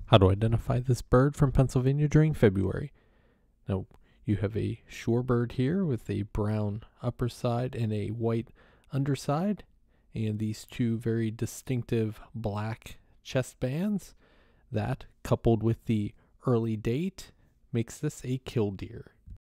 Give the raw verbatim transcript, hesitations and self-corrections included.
How to identify this bird from Pennsylvania during February. Now, you have a shorebird here with a brown upper side and a white underside, and these two very distinctive black chest bands. That, coupled with the early date, makes this a killdeer.